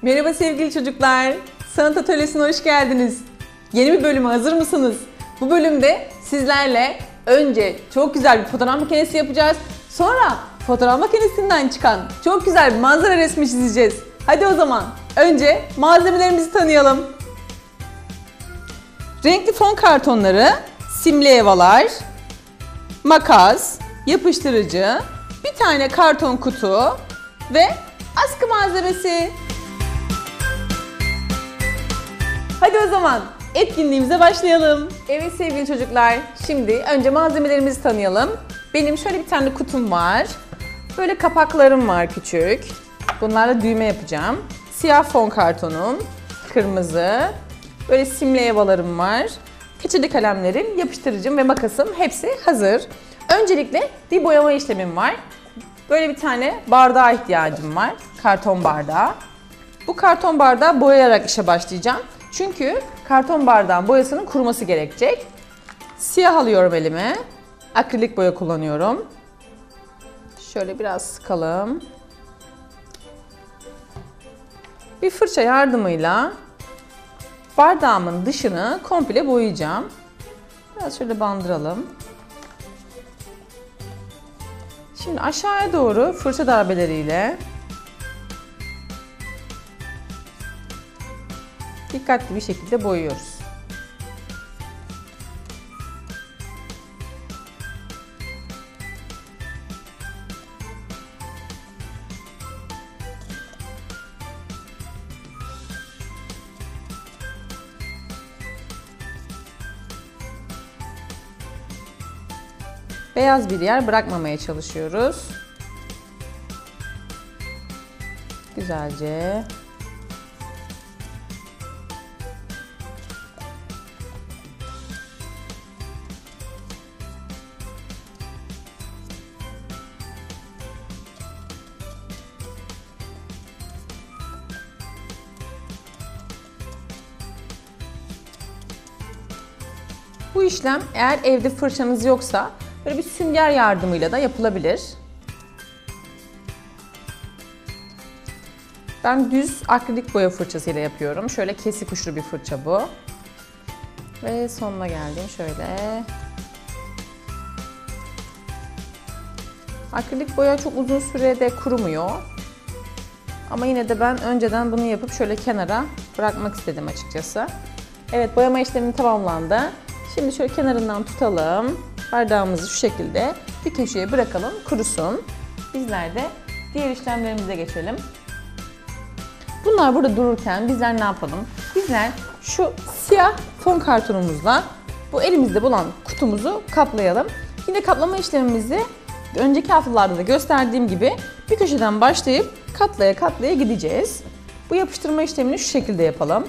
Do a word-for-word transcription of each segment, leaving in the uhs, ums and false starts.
Merhaba sevgili çocuklar. Sanat Atölyesi'ne hoş geldiniz. Yeni bir bölüme hazır mısınız? Bu bölümde sizlerle önce çok güzel bir fotoğraf makinesi yapacağız. Sonra fotoğraf makinesinden çıkan çok güzel bir manzara resmi çizeceğiz. Hadi o zaman önce malzemelerimizi tanıyalım. Renkli fon kartonları, simli evalar, makas, yapıştırıcı, bir tane karton kutu ve askı malzemesi. Hadi o zaman etkinliğimize başlayalım. Evet sevgili çocuklar, şimdi önce malzemelerimizi tanıyalım. Benim şöyle bir tane kutum var. Böyle kapaklarım var küçük. Bunlarla düğme yapacağım. Siyah fon kartonum, kırmızı. Böyle simli evalarım var. Keçeli kalemlerim, yapıştırıcım ve makasım hepsi hazır. Öncelikle bir boyama işlemim var. Böyle bir tane bardağa ihtiyacım var. Karton bardağı. Bu karton bardağı boyayarak işe başlayacağım. Çünkü karton bardağın boyasının kuruması gerekecek. Siyah alıyorum elime. Akrilik boya kullanıyorum. Şöyle biraz sıkalım. Bir fırça yardımıyla bardağımın dışını komple boyayacağım. Biraz şöyle bandıralım. Şimdi aşağıya doğru fırça darbeleriyle dikkatli bir şekilde boyuyoruz. Beyaz bir yer bırakmamaya çalışıyoruz. Güzelce. Bu işlem eğer evde fırçanız yoksa böyle bir sünger yardımıyla da yapılabilir. Ben düz akrilik boya fırçasıyla yapıyorum. Şöyle kesik uçlu bir fırça bu. Ve sonuna geldim şöyle. Akrilik boya çok uzun sürede kurumuyor. Ama yine de ben önceden bunu yapıp şöyle kenara bırakmak istedim açıkçası. Evet, boyama işlemi tamamlandı. Şimdi şöyle kenarından tutalım. Bardağımızı şu şekilde bir köşeye bırakalım, kurusun. Bizler de diğer işlemlerimize geçelim. Bunlar burada dururken bizler ne yapalım? Bizler şu siyah fon kartonumuzla bu elimizde bulan kutumuzu kaplayalım. Yine kaplama işlemimizi önceki haftalarda da gösterdiğim gibi bir köşeden başlayıp katlaya katlaya gideceğiz. Bu yapıştırma işlemini şu şekilde yapalım.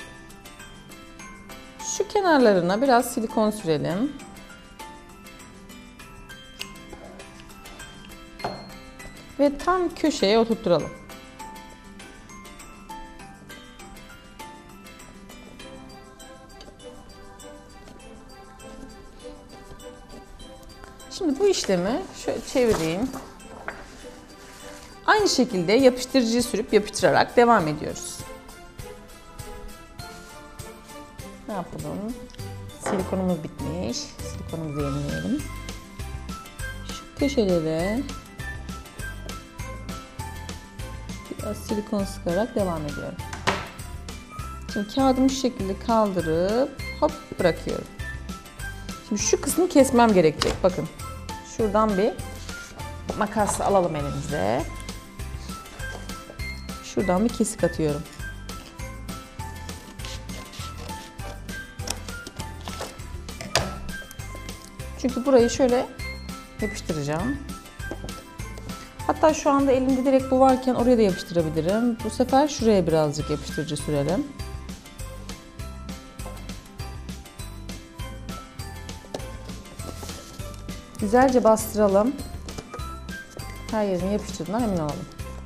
Şu kenarlarına biraz silikon sürelim. Ve tam köşeye oturtturalım. Şimdi bu işlemi şöyle çevireyim. Aynı şekilde yapıştırıcıyı sürüp yapıştırarak devam ediyoruz. Ne yapalım? Silikonumuz bitmiş. Silikonumuzu yenileyelim. Şu köşelere biraz silikon sıkarak devam ediyorum. Şimdi kağıdımı şu şekilde kaldırıp hop bırakıyorum. Şimdi şu kısmı kesmem gerekecek. Bakın. Şuradan bir makas alalım elimize. Şuradan bir kesik atıyorum. Çünkü burayı şöyle yapıştıracağım. Hatta şu anda elimde direkt bu varken oraya da yapıştırabilirim. Bu sefer şuraya birazcık yapıştırıcı sürelim. Güzelce bastıralım. Her yerine yapıştırdığından emin olalım.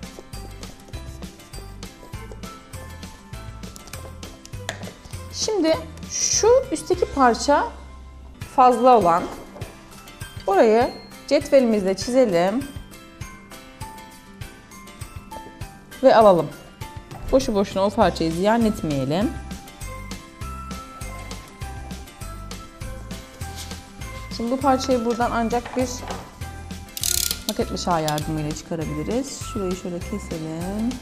Şimdi şu üstteki parça fazla olan, orayı cetvelimizle çizelim ve alalım. Boşu boşuna o parçayı ziyan etmeyelim. Şimdi bu parçayı buradan ancak bir maket bıçağı yardımıyla çıkarabiliriz. Şurayı şöyle keselim.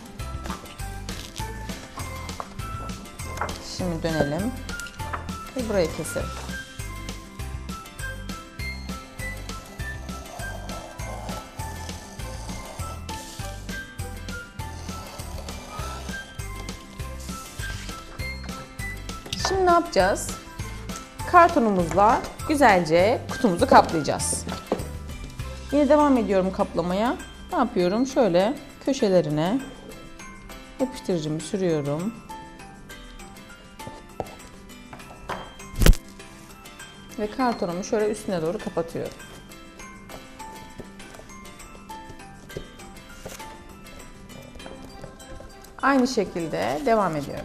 Şimdi dönelim ve burayı keselim. Şimdi ne yapacağız? Kartonumuzla güzelce kutumuzu kaplayacağız. Yine devam ediyorum kaplamaya. Ne yapıyorum? Şöyle köşelerine yapıştırıcımı sürüyorum. Ve kartonumu şöyle üstüne doğru kapatıyorum. Aynı şekilde devam ediyorum.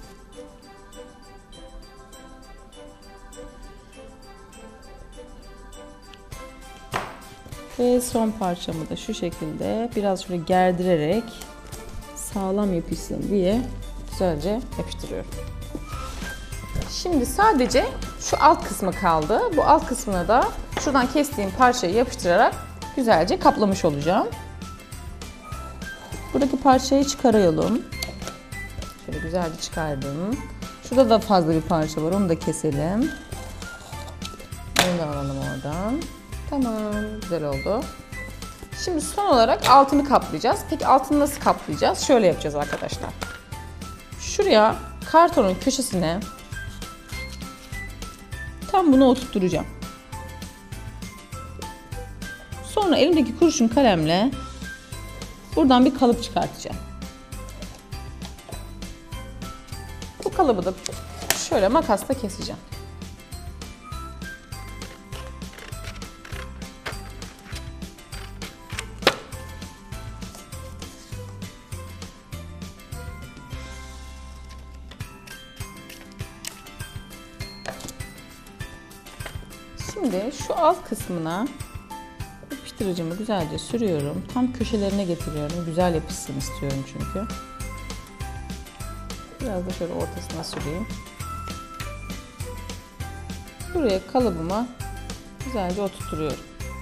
Ve son parçamı da şu şekilde biraz şöyle gerdirerek sağlam yapışsın diye güzelce yapıştırıyorum. Şimdi sadece şu alt kısmı kaldı. Bu alt kısmına da şuradan kestiğim parçayı yapıştırarak güzelce kaplamış olacağım. Buradaki parçayı çıkaralım. Şöyle güzelce çıkardım. Şurada da fazla bir parça var. Onu da keselim. Bunu da alalım oradan. Tamam, güzel oldu. Şimdi son olarak altını kaplayacağız. Peki altını nasıl kaplayacağız? Şöyle yapacağız arkadaşlar. Şuraya kartonun köşesine tam bunu oturtturacağım. Sonra elimdeki kurşun kalemle buradan bir kalıp çıkartacağım. Bu kalıbı da şöyle makasla keseceğim. Şimdi şu alt kısmına yapıştırıcımı güzelce sürüyorum. Tam köşelerine getiriyorum. Güzel yapışsın istiyorum çünkü. Biraz da şöyle ortasına süreyim. Buraya kalıbıma güzelce oturtuyorum.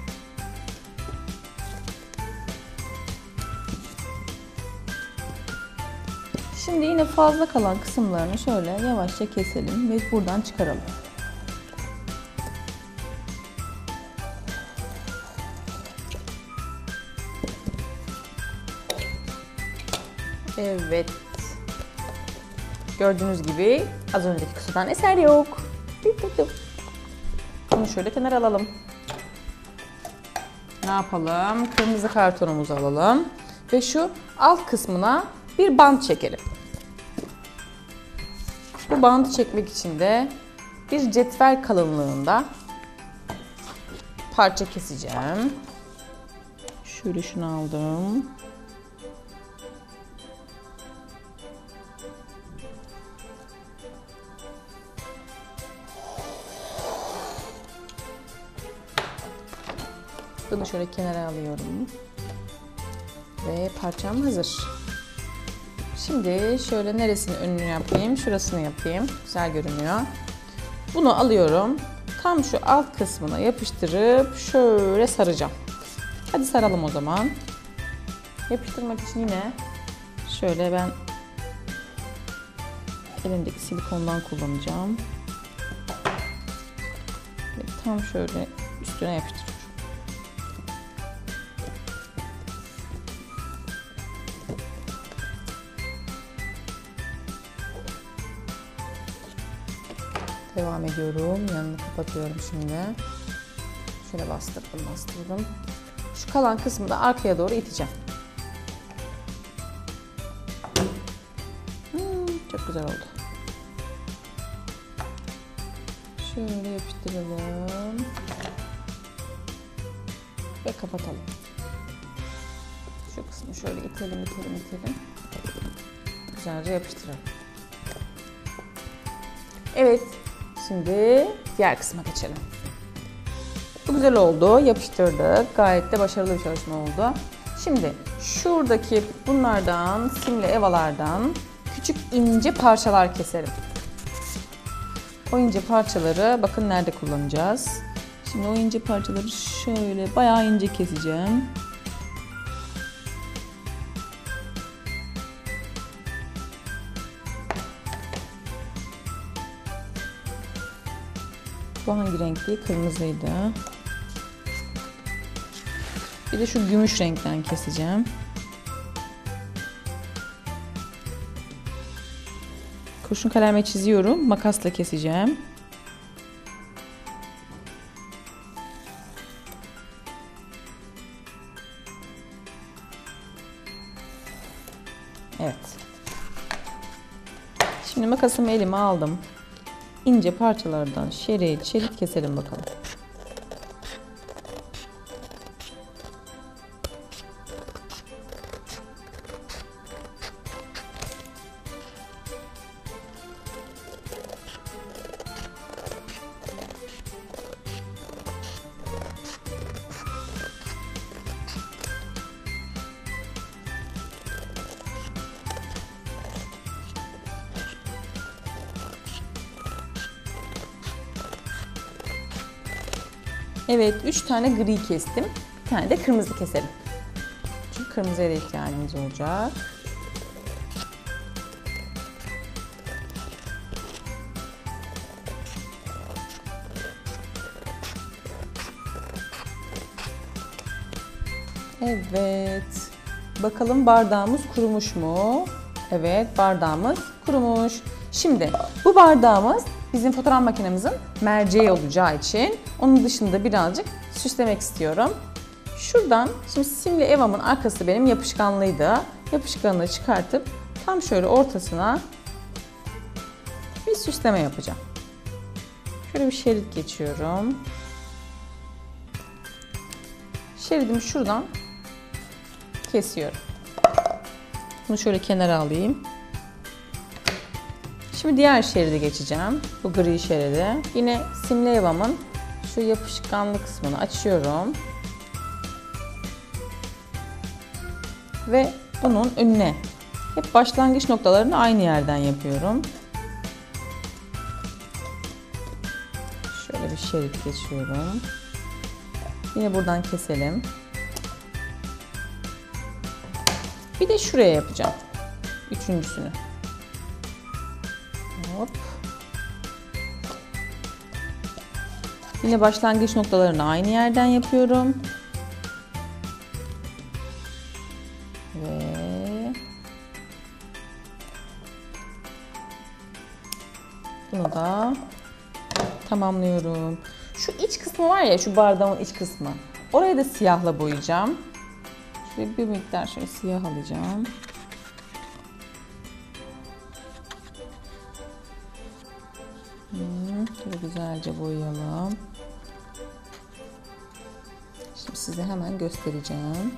Şimdi yine fazla kalan kısımlarını şöyle yavaşça keselim ve buradan çıkaralım. Evet. Gördüğünüz gibi az önceki kutudan eser yok. Bunu şöyle kenara alalım. Ne yapalım? Kırmızı kartonumuzu alalım. Ve şu alt kısmına bir bant çekelim. Bu bandı çekmek için de bir cetvel kalınlığında parça keseceğim. Şöyle şunu aldım. Bunu şöyle kenara alıyorum. Ve parçam hazır. Şimdi şöyle neresini önünü yapayım, şurasını yapayım. Güzel görünüyor. Bunu alıyorum. Tam şu alt kısmına yapıştırıp şöyle saracağım. Hadi saralım o zaman. Yapıştırmak için yine şöyle ben elimdeki silikondan kullanacağım. Ve tam şöyle üstüne yapıştırıyorum. Devam ediyorum. Yanını kapatıyorum şimdi. Şöyle bastırdım, bastırdım. Şu kalan kısmı da arkaya doğru iteceğim. Hmm, çok güzel oldu. Şöyle yapıştıralım. Ve kapatalım. Şu kısmı şöyle itelim, itelim, itelim. Güzelce yapıştıralım. Evet. Şimdi diğer kısma geçelim. Bu güzel oldu. Yapıştırdık. Gayet de başarılı bir çalışma oldu. Şimdi şuradaki bunlardan, simli evalardan küçük ince parçalar keserim. O ince parçaları bakın nerede kullanacağız. Şimdi o ince parçaları şöyle bayağı ince keseceğim. Bu hangi renkti? Kırmızıydı. Bir de şu gümüş renkten keseceğim. Kurşun kalemle çiziyorum. Makasla keseceğim. Evet. Şimdi makasımı elime aldım. İnce parçalardan şerit şerit keselim bakalım. Evet, üç tane gri kestim. Bir tane de kırmızı keselim. Çünkü kırmızıya da ihtiyacımız olacak. Evet. Bakalım bardağımız kurumuş mu? Evet, bardağımız kurumuş. Şimdi bu bardağımız bizim fotoğraf makinemizin merceği olacağı için onun dışında birazcık süslemek istiyorum. Şuradan, şimdi simli evamın arkası benim yapışkanlıydı. Yapışkanlığı çıkartıp tam şöyle ortasına bir süsleme yapacağım. Şöyle bir şerit geçiyorum. Şeridimi şuradan kesiyorum. Bunu şöyle kenara alayım. Şimdi diğer şeride geçeceğim. Bu gri şeridi. Yine simli evamın şu yapışkanlı kısmını açıyorum. Ve bunun önüne hep başlangıç noktalarını aynı yerden yapıyorum. Şöyle bir şerit geçiyorum. Yine buradan keselim. Bir de şuraya yapacağım. Üçüncüsünü. Hop. Yine başlangıç noktalarını aynı yerden yapıyorum. Ve bunu da tamamlıyorum. Şu iç kısmı var ya, şu bardağın iç kısmı. Orayı da siyahla boyayacağım. Şöyle bir miktar şöyle siyah alacağım. Şöyle güzelce boyayalım. Şimdi size hemen göstereceğim.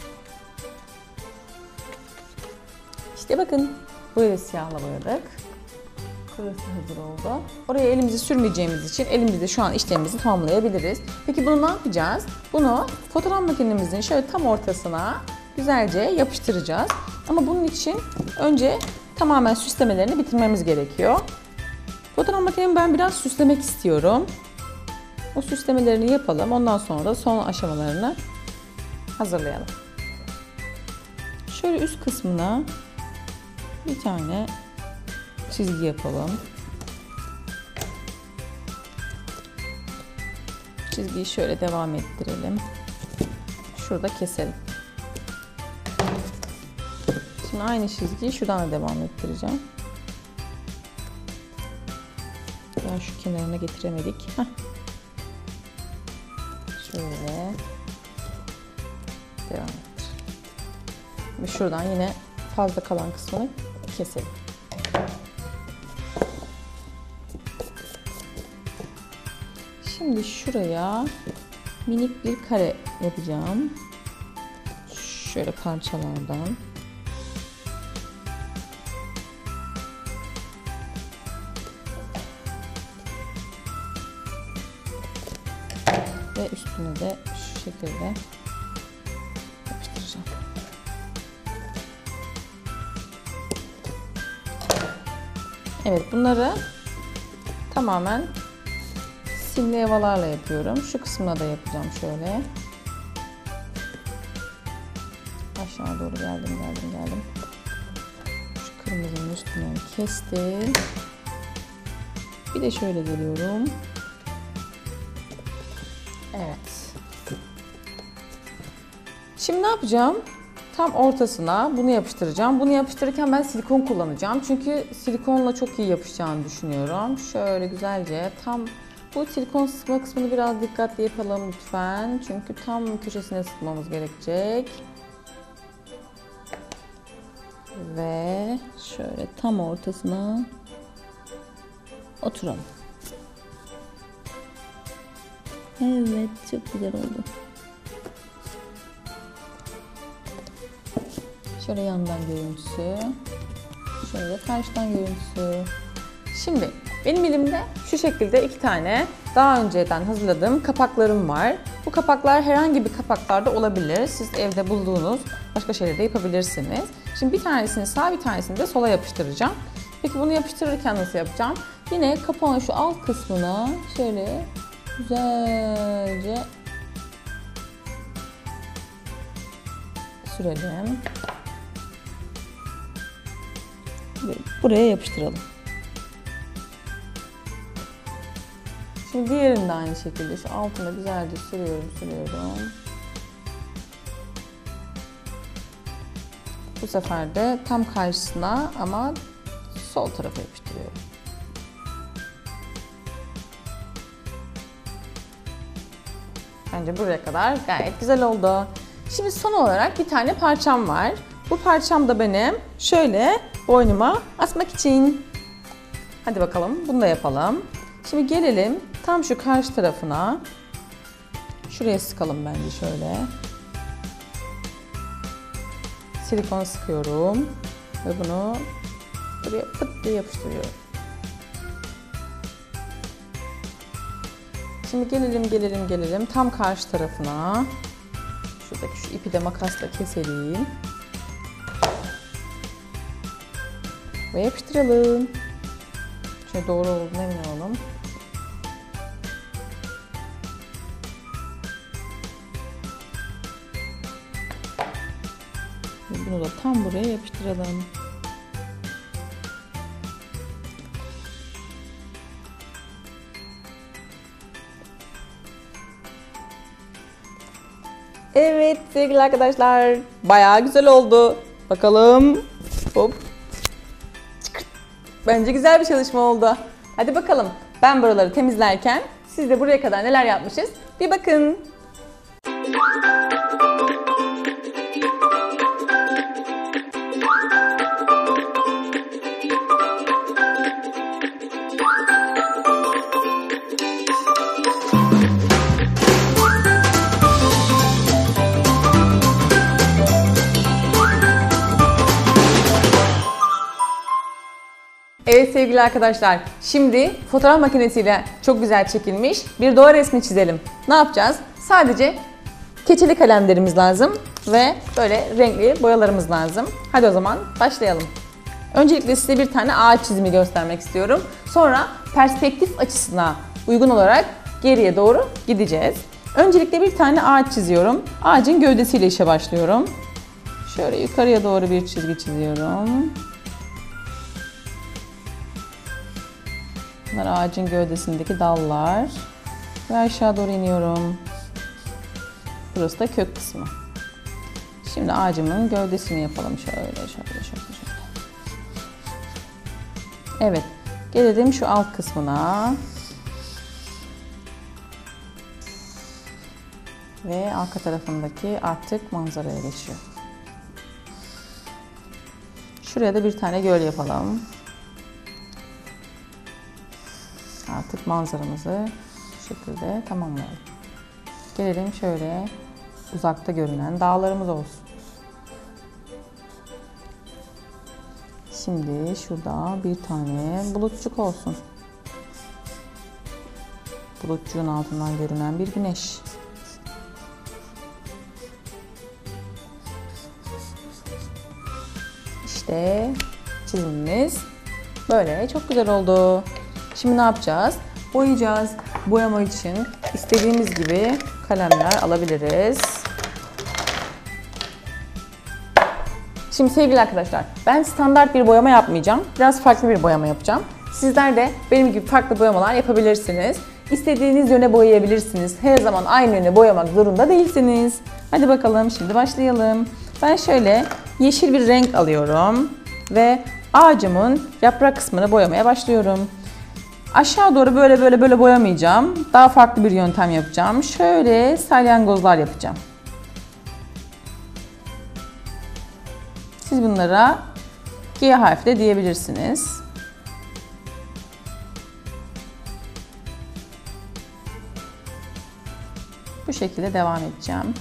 İşte bakın, böyle siyahla boyadık. Burası hazır oldu. Oraya elimizi sürmeyeceğimiz için elimizde şu an işlemimizi tamamlayabiliriz. Peki bunu ne yapacağız? Bunu fotoğraf makinemizin şöyle tam ortasına güzelce yapıştıracağız. Ama bunun için önce tamamen süslemelerini bitirmemiz gerekiyor. Fotoğraf makinemi ben biraz süslemek istiyorum. O süslemelerini yapalım. Ondan sonra da son aşamalarını hazırlayalım. Şöyle üst kısmına bir tane çizgi yapalım. Çizgiyi şöyle devam ettirelim. Şurada keselim. Şimdi aynı çizgiyi şuradan da devam ettireceğim. Ya şu kenarına getiremedik. Heh. Şöyle devam ettir. Ve şuradan yine fazla kalan kısmını keselim. Şimdi şuraya minik bir kare yapacağım. Şöyle parçalardan. Ve üstüne de şu şekilde yapıştıracağım. Evet, bunları tamamen simli evalarla yapıyorum. Şu kısmına da yapacağım şöyle. Aşağı doğru geldim, geldim, geldim. Şu kırmızının üstünden kestim. Bir de şöyle geliyorum. Evet. Şimdi ne yapacağım? Tam ortasına bunu yapıştıracağım. Bunu yapıştırırken ben silikon kullanacağım. Çünkü silikonla çok iyi yapışacağını düşünüyorum. Şöyle güzelce tam bu silikon sıkma kısmını biraz dikkatli yapalım lütfen. Çünkü tam köşesine sıkmamız gerekecek. Ve şöyle tam ortasına oturalım. Evet, çok güzel oldu. Şöyle yandan görüntüsü. Şöyle karşıdan görüntüsü. Şimdi benim elimde şu şekilde iki tane daha önceden hazırladığım kapaklarım var. Bu kapaklar herhangi bir kapaklarda olabilir. Siz evde bulduğunuz başka şeyleri de yapabilirsiniz. Şimdi bir tanesini sağa, bir tanesini de sola yapıştıracağım. Peki bunu yapıştırırken nasıl yapacağım? Yine kapağın şu alt kısmına şöyle güzelce sürelim. Ve buraya yapıştıralım. Şimdi diğerini de aynı şekilde şu altına güzelce sürüyorum, sürüyorum. Bu sefer de tam karşısına ama sol tarafa yapıştırıyorum. Bence buraya kadar gayet güzel oldu. Şimdi son olarak bir tane parçam var. Bu parçam da benim şöyle boynuma asmak için. Hadi bakalım bunu da yapalım. Şimdi gelelim tam şu karşı tarafına. Şuraya sıkalım bence şöyle. Silikon sıkıyorum ve bunu buraya pıt diye yapıştırıyorum. Şimdi gelelim gelelim gelelim tam karşı tarafına. Şuradaki şu ipi de makasla keselim. Ve yapıştıralım. Şöyle doğru olduğuna emin olalım. Bunu da tam buraya yapıştıralım. Evet sevgili arkadaşlar, bayağı güzel oldu. Bakalım. Hop. Bence güzel bir çalışma oldu. Hadi bakalım. Ben buraları temizlerken siz de buraya kadar neler yapmışız bir bakın. Evet sevgili arkadaşlar, şimdi fotoğraf makinesiyle çok güzel çekilmiş bir doğa resmi çizelim. Ne yapacağız? Sadece keçeli kalemlerimiz lazım ve böyle renkli boyalarımız lazım. Hadi o zaman başlayalım. Öncelikle size bir tane ağaç çizimi göstermek istiyorum. Sonra perspektif açısına uygun olarak geriye doğru gideceğiz. Öncelikle bir tane ağaç çiziyorum. Ağacın gövdesiyle işe başlıyorum. Şöyle yukarıya doğru bir çizgi çiziyorum. Bunlar ağacın gövdesindeki dallar. Ve aşağı doğru iniyorum. Burası da kök kısmı. Şimdi ağacımın gövdesini yapalım. Şöyle, şöyle, şöyle, şöyle. Evet. Gelelim şu alt kısmına. Ve arka tarafındaki artık manzaraya geçiyor. Şuraya da bir tane göl yapalım. Artık manzaramızı bu şekilde tamamlayalım. Gelelim şöyle uzakta görünen dağlarımız olsun. Şimdi şurada bir tane bulutçuk olsun. Bulutçuğun altından görünen bir güneş. İşte çizimimiz Böyle çok güzel oldu. Şimdi ne yapacağız? Boyayacağız. Boyama için istediğimiz gibi kalemler alabiliriz. Şimdi sevgili arkadaşlar, ben standart bir boyama yapmayacağım. Biraz farklı bir boyama yapacağım. Sizler de benim gibi farklı boyamalar yapabilirsiniz. İstediğiniz yöne boyayabilirsiniz. Her zaman aynı yöne boyamak zorunda değilsiniz. Hadi bakalım, şimdi başlayalım. Ben şöyle yeşil bir renk alıyorum ve ağacımın yaprak kısmını boyamaya başlıyorum. Aşağı doğru böyle böyle böyle boyamayacağım. Daha farklı bir yöntem yapacağım. Şöyle salyangozlar yapacağım. Siz bunlara G harfi de diyebilirsiniz. Bu şekilde devam edeceğim.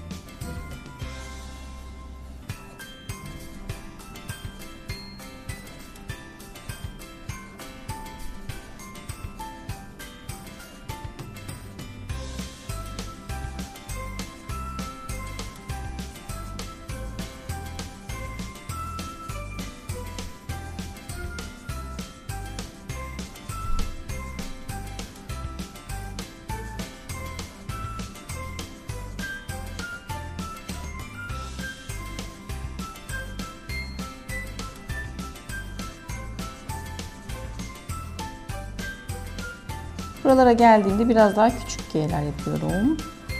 Buralara geldiğimde biraz daha küçük G'ler yapıyorum.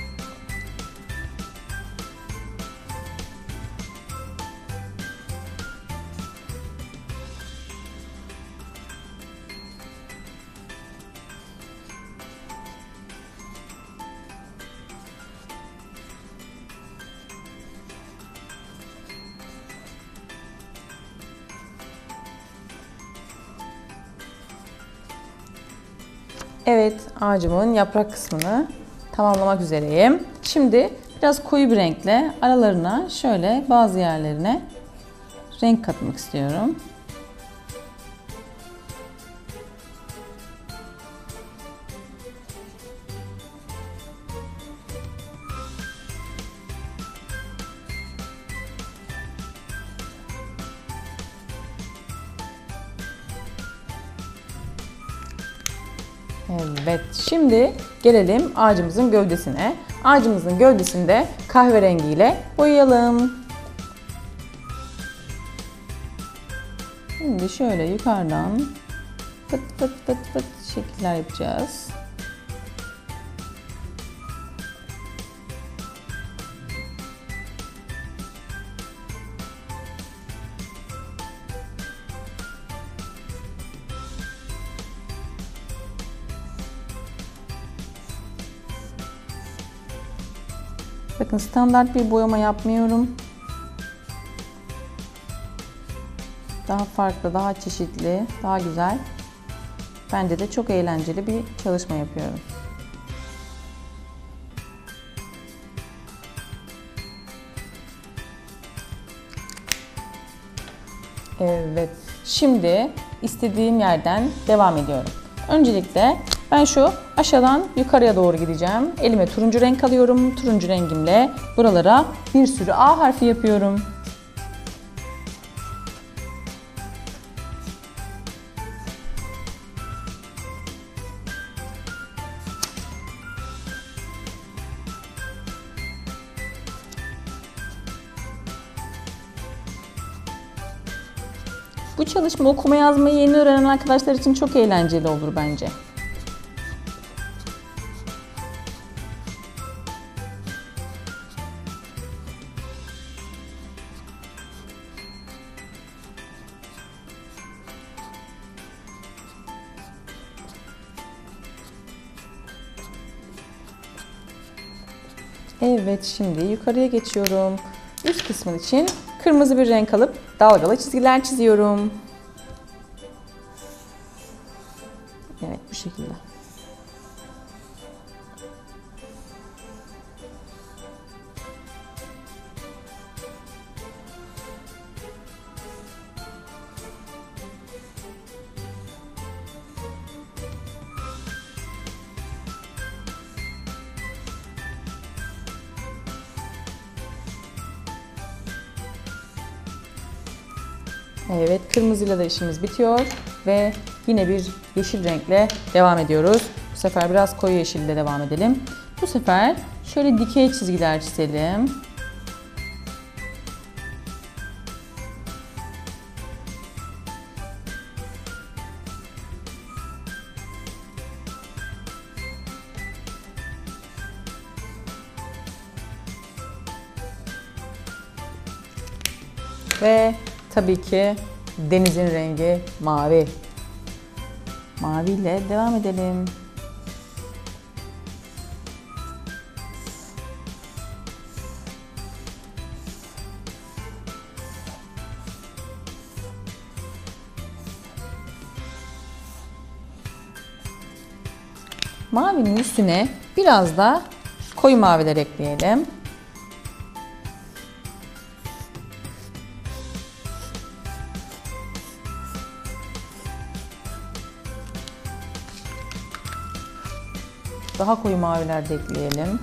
Evet, ağacımın yaprak kısmını tamamlamak üzereyim. Şimdi biraz koyu bir renkle aralarına şöyle bazı yerlerine renk katmak istiyorum. Evet, şimdi gelelim ağacımızın gövdesine. Ağacımızın gövdesini de kahverengiyle boyayalım. Şimdi şöyle yukarıdan fıt fıt fıt fıt şekiller yapacağız. Bakın, standart bir boyama yapmıyorum. Daha farklı, daha çeşitli, daha güzel. Bence de çok eğlenceli bir çalışma yapıyorum. Evet, şimdi istediğim yerden devam ediyorum. Öncelikle ben şu aşağıdan yukarıya doğru gideceğim. Elime turuncu renk alıyorum. Turuncu rengimle buralara bir sürü A harfi yapıyorum. Bu çalışma okuma yazmayı yeni öğrenen arkadaşlar için çok eğlenceli olur bence. Evet, şimdi yukarıya geçiyorum. Üst kısmın için kırmızı bir renk alıp dalgalı çizgiler çiziyorum. Evet, bu şekilde. Evet, kırmızıyla da işimiz bitiyor. Ve yine bir yeşil renkle devam ediyoruz. Bu sefer biraz koyu yeşille devam edelim. Bu sefer şöyle dikey çizgiler çizelim. Ve tabii ki denizin rengi mavi. Mavi ile devam edelim. Mavinin üstüne biraz da koyu maviler ekleyelim. Daha koyu maviler de ekleyelim.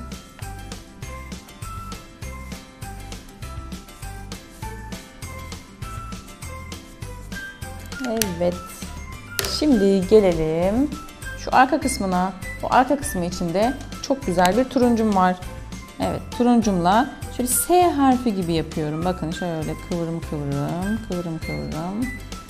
Evet. Şimdi gelelim şu arka kısmına. Bu arka kısmı içinde çok güzel bir turuncum var. Evet, turuncumla şöyle S harfi gibi yapıyorum. Bakın şöyle kıvırım kıvırım, kıvırım kıvırım.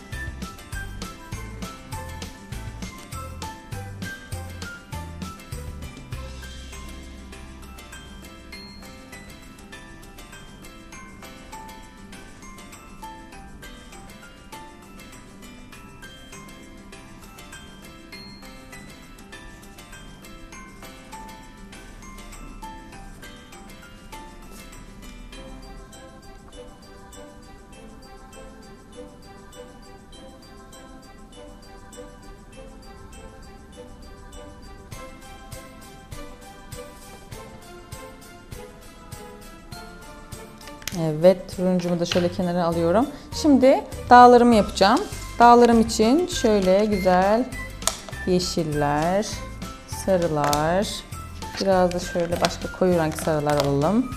Evet, turuncumu da şöyle kenara alıyorum. Şimdi dağlarımı yapacağım. Dağlarım için şöyle güzel yeşiller, sarılar, biraz da şöyle başka koyu renk sarılar alalım.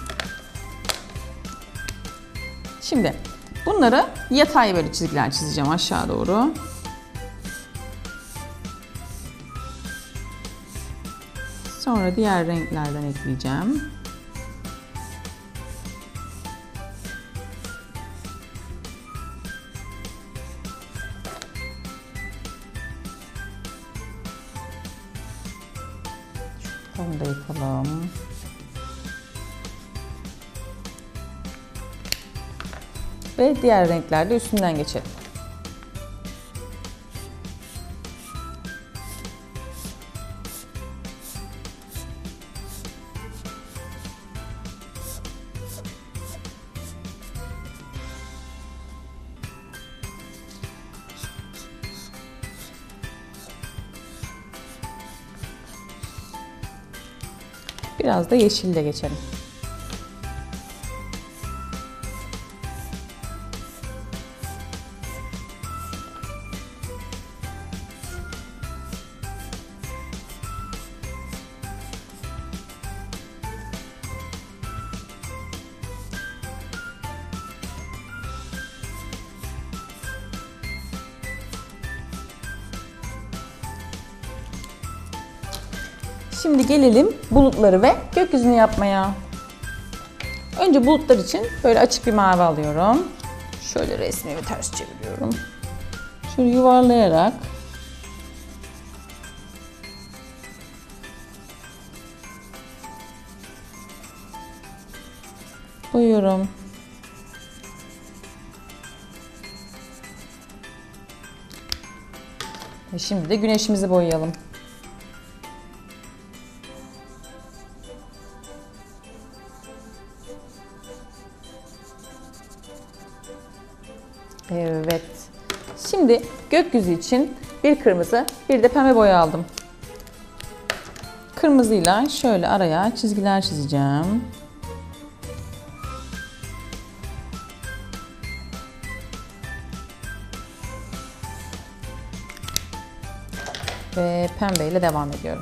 Şimdi bunları yatay böyle çizgiler çizeceğim aşağı doğru. Sonra diğer renklerden ekleyeceğim. Onu da yapalım. Ve diğer renklerde üstünden geçelim. Biraz da yeşille geçelim. Şimdi gelelim bulutları ve gökyüzünü yapmaya. Önce bulutlar için böyle açık bir mavi alıyorum. Şöyle resmimi ters çeviriyorum. Şöyle yuvarlayarak boyuyorum. Ve şimdi de güneşimizi boyayalım. Evet. Şimdi gökyüzü için bir kırmızı, bir de pembe boya aldım. Kırmızıyla şöyle araya çizgiler çizeceğim. Ve pembeyle devam ediyorum.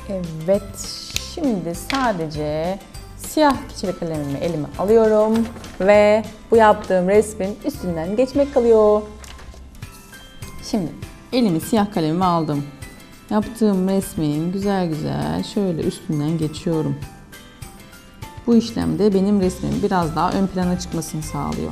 Evet, şimdi sadece siyah keçeli kalemimi elime alıyorum ve bu yaptığım resmin üstünden geçmek kalıyor. Şimdi elimi siyah kalemime aldım. Yaptığım resmin güzel güzel şöyle üstünden geçiyorum. Bu işlemde benim resmim biraz daha ön plana çıkmasını sağlıyor.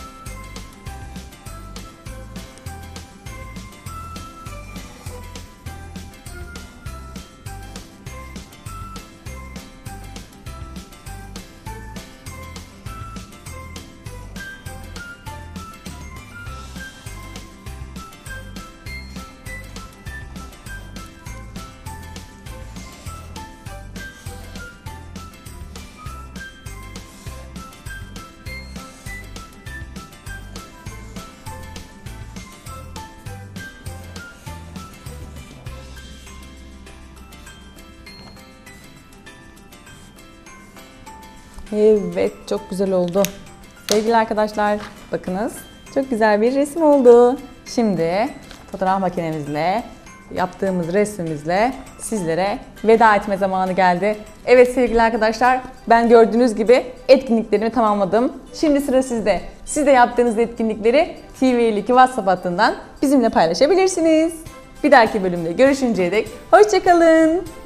Evet, çok güzel oldu. Sevgili arkadaşlar, bakınız çok güzel bir resim oldu. Şimdi fotoğraf makinemizle yaptığımız resmimizle sizlere veda etme zamanı geldi. Evet sevgili arkadaşlar, ben gördüğünüz gibi etkinliklerimi tamamladım. Şimdi sıra sizde. Siz de yaptığınız etkinlikleri T V elli iki WhatsApp hattından bizimle paylaşabilirsiniz. Bir dahaki bölümde görüşünceye dek hoşça kalın.